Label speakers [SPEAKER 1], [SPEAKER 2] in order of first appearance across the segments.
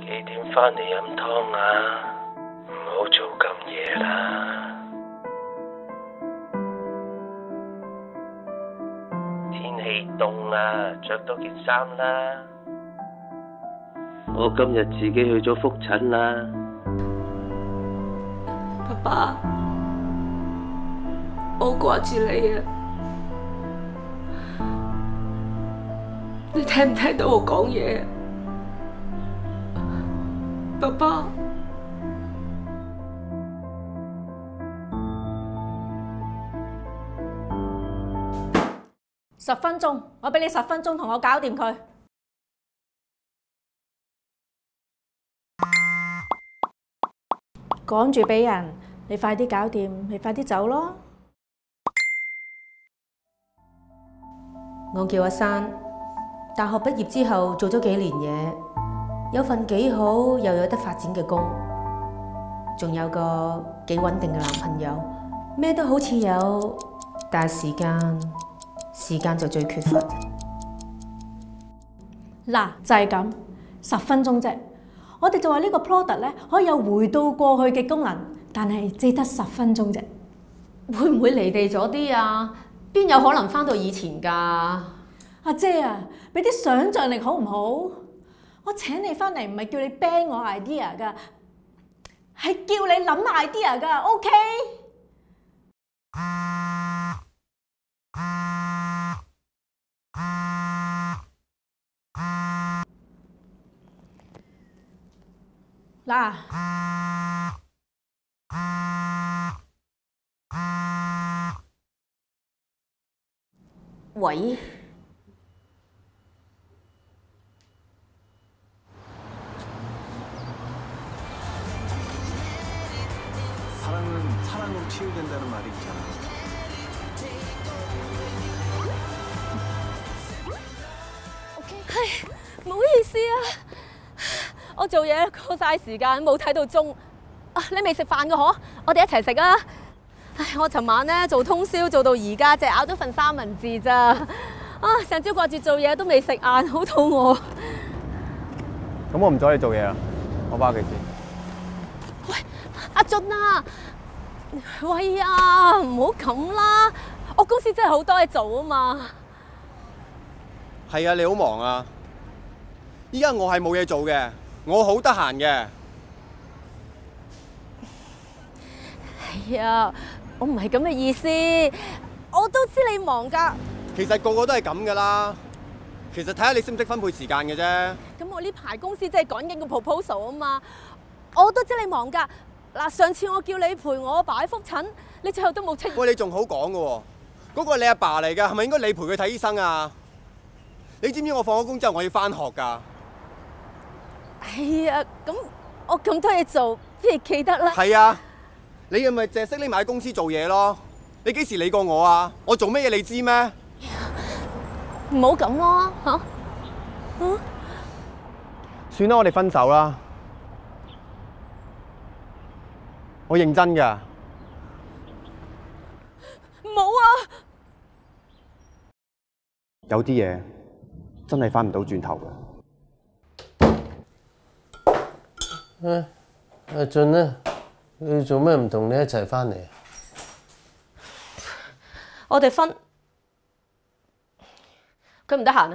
[SPEAKER 1] 幾點返嚟飲湯啊？唔好做咁夜啦。天氣凍啦，着多件衫啦。我今日自己去咗復診啦。
[SPEAKER 2] 爸爸，我好掛住你啊！你聽唔聽到我講嘢？爸爸，
[SPEAKER 3] 10分鐘，我俾你10分鐘同我搞掂佢。趕住俾人，你快啲搞掂，你快啲走咯。
[SPEAKER 4] 我叫阿珊，大學畢業之後做咗幾年嘢，有份幾好又有得發展嘅工，仲有個幾穩定嘅男朋友，咩都好似有，但係時間就最缺乏。
[SPEAKER 3] 嗱，就係咁，10分鐘啫。我哋就話呢個 product 咧可以有回到過去嘅功能，但係只得10分鐘啫。
[SPEAKER 4] 會唔會離地咗啲啊？邊有可能返到以前㗎？
[SPEAKER 3] 阿姐啊，俾啲想像力好唔好？我請你返嚟唔係叫你 ban 我 idea 㗎，係叫你諗 idea 㗎，OK？嗱，
[SPEAKER 4] 喂，
[SPEAKER 5] 사랑으로 치유된다는 말이 있잖아.
[SPEAKER 2] OK， 唔好意思啊，我做嘢過晒時間，冇睇到鐘。啊，你未食飯㗎嗬？我哋一齊食啊！唉，我尋晚咧做通宵做到而家，淨係咬咗份三文治咋。啊，成朝掛住做嘢都未食晏，好肚餓。
[SPEAKER 5] 咁我唔阻你做嘢啦，我返屋企先。
[SPEAKER 2] 喂，阿俊啊，喂啊，唔好咁啦，我公司真係好多嘢做啊嘛。
[SPEAKER 5] 係啊，你好忙啊！依家我係冇嘢做嘅，我好得閒嘅。
[SPEAKER 2] 係啊，我唔係咁嘅意思，我都知你忙㗎。
[SPEAKER 5] 其實個個都係咁噶啦。其實睇下你識唔識分配時間嘅啫。
[SPEAKER 2] 咁我呢排公司真係趕緊個 proposal 啊嘛，我都知你忙㗎。嗱，上次我叫你陪我阿爸去復診，你最後都冇出現。
[SPEAKER 5] 喂，你仲好講嘅喎，嗰個係你阿爸嚟㗎，係咪應該你陪佢睇醫生啊？你知唔知我放咗工之後我要返學㗎？
[SPEAKER 2] 係啊，咁我咁多嘢做，不如記得啦。
[SPEAKER 5] 係啊，你係咪淨係識匿埋喺公司做嘢咯？你幾時理過我啊？我做咩嘢你知咩？
[SPEAKER 2] 唔好咁咯，嚇！
[SPEAKER 5] 算啦，我哋分手啦。我認真㗎。
[SPEAKER 2] 唔好啊！
[SPEAKER 5] 有啲嘢真係返唔到轉頭㗎。
[SPEAKER 1] 阿俊啊，你做咩唔同你一齊返嚟啊？
[SPEAKER 4] 我哋分，佢唔得閒啊。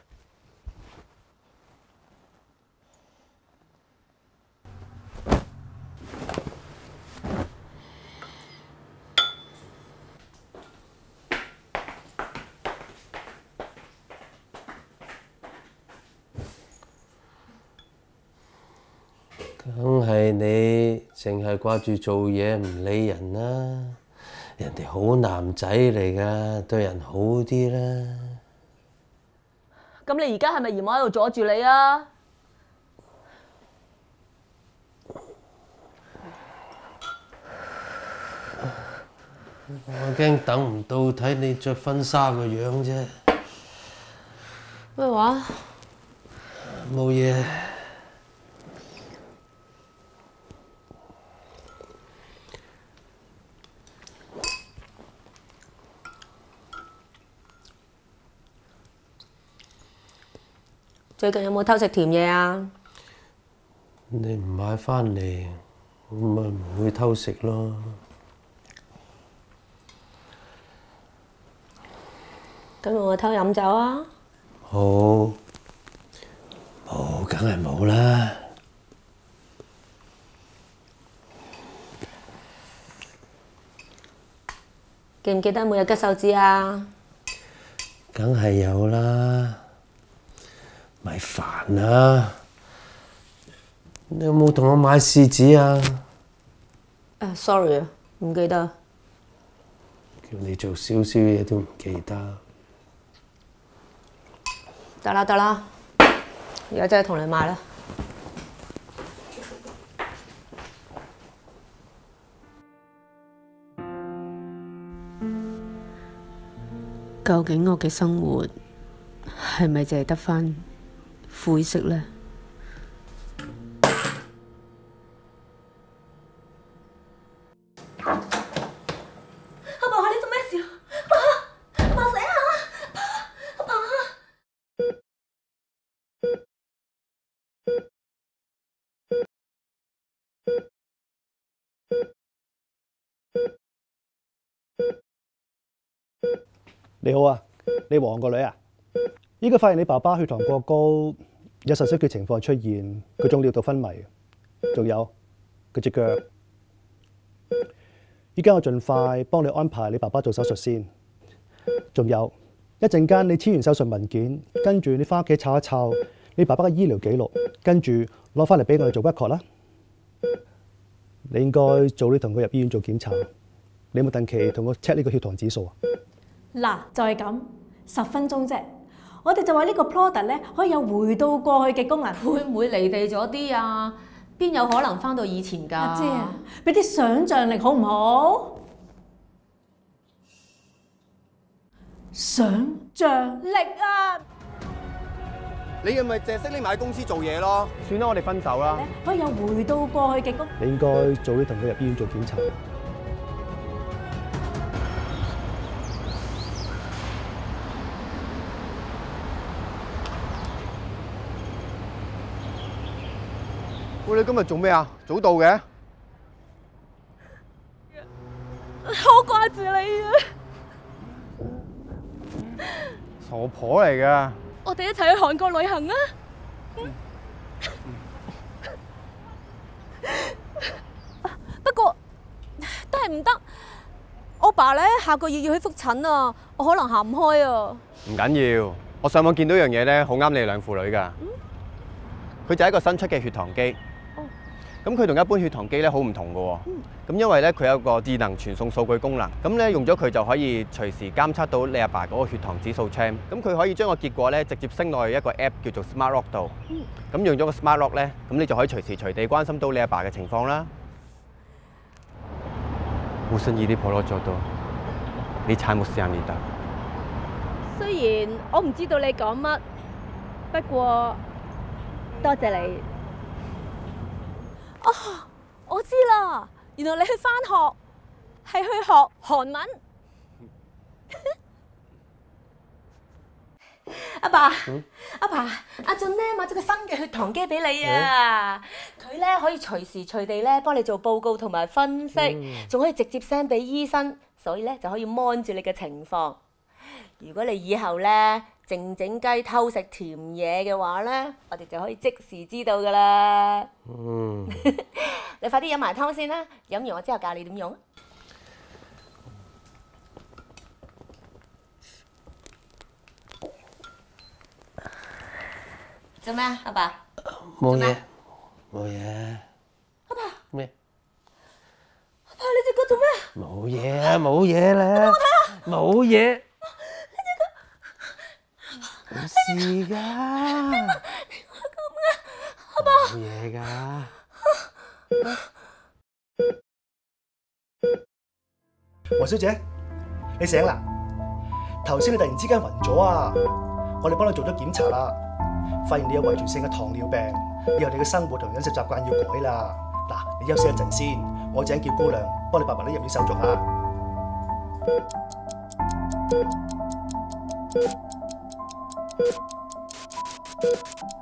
[SPEAKER 1] 梗係你淨係掛住做嘢唔理人啦，人哋好男仔嚟㗎，對人好啲啦。
[SPEAKER 2] 咁你而家係咪嫌我喺度阻住你啊？
[SPEAKER 1] 我驚等唔到睇你着婚紗個樣啫。
[SPEAKER 4] 咩話？
[SPEAKER 1] 冇嘢。
[SPEAKER 4] 最近有冇偷食甜嘢啊？
[SPEAKER 1] 你唔買返嚟，我咪唔會偷食咯。
[SPEAKER 2] 咁我偷飲酒啊？
[SPEAKER 1] 好，冇梗係冇啦。
[SPEAKER 2] 記唔記得每日吉手指啊？
[SPEAKER 1] 梗係有啦，咪煩啦！你有冇同我買試紙啊？
[SPEAKER 2] sorry 啊，唔記得。
[SPEAKER 1] 叫你做少少嘢都唔記得。
[SPEAKER 2] 得啦得啦，而家真係同你買啦。
[SPEAKER 4] 究竟我嘅生活係咪淨係得返灰色呢？
[SPEAKER 2] 阿爸，你做咩事啊？阿爸醒下！阿爸！
[SPEAKER 6] 你好啊，你黃個女啊？依家發現你爸爸血糖過高，有腎衰竭情況出現，佢仲尿道昏迷，仲有佢隻腳。依家我盡快幫你安排你爸爸做手術先。仲有一陣間你簽完手術文件，跟住你翻屋企抄一抄你爸爸嘅醫療記錄，跟住攞翻嚟俾我哋做 record 啦。你應該早啲同佢入醫院做檢查。你有冇定期同我 check 呢個血糖指數啊？
[SPEAKER 3] 嗱，就係咁，10分鐘啫。我哋就話呢個 product 咧可以有回到過去嘅功能。
[SPEAKER 4] 會唔會離地咗啲啊？邊有可能返到以前㗎？
[SPEAKER 3] 阿姐啊，俾啲想像力好唔好？想像力啊！
[SPEAKER 5] 你係咪淨係識匿埋喺公司做嘢咯？算啦，我哋分手啦。
[SPEAKER 3] 可以有回到過去嘅功能。
[SPEAKER 6] 你應該早啲同佢入醫院做檢查。
[SPEAKER 5] 喂，你今日做咩啊？早到嘅。
[SPEAKER 2] 好掛住你啊！
[SPEAKER 5] 傻婆嚟㗎。
[SPEAKER 2] 我哋一齊去韓國旅行啊！不過都係唔得，我爸咧下個月要去復診啊，我可能行唔開啊。
[SPEAKER 5] 唔緊要，我上網見到樣嘢咧，好啱你哋兩父女㗎。佢就係一個新出嘅血糖機。咁佢同一般血糖機咧好唔同㗎喎。咁因為咧佢有個智能傳送數據功能，咁咧用咗佢就可以隨時監測到你阿爸嗰個血糖指數 champ。咁佢可以將個結果咧直接升落去一個 app 叫做 Smart Lock 度。咁用咗個 Smart Lock 咧，咁你就可以隨時隨地關心到你阿爸嘅情況啦。무슨 일이 벌어져도 네 잘못이 아니다。
[SPEAKER 2] 雖然我唔知道你講乜，不過多謝你。哦，我知啦，原來你去返學係去學韓文。阿爸，阿爸，阿俊咧買咗個新嘅血糖機俾你啊！佢咧可以隨時隨地咧幫你做報告同埋分析，仲可以直接 send 俾醫生，所以咧就可以 mon 住你嘅情況。如果你以後咧靜靜雞偷食甜嘢嘅話咧，我哋就可以即時知道噶啦。你快啲飲埋湯先啦，飲完我之後教你點用。做咩啊，阿爸？
[SPEAKER 1] 冇嘢，冇嘢。
[SPEAKER 2] 阿爸，
[SPEAKER 1] 咩？
[SPEAKER 2] 阿爸，你隻腳做咩啊？
[SPEAKER 1] 冇嘢啊，冇嘢啦，冇嘢。冇事噶。阿爸。冇嘢噶。
[SPEAKER 6] 黃小姐，你醒啦？頭先你突然之間暈咗啊！我哋幫你做咗檢查啦，發現你有遺傳性嘅糖尿病，以後你嘅生活同飲食習慣要改啦。嗱，你休息一陣先，我陣叫姑娘幫你爸爸呢入院手續啊。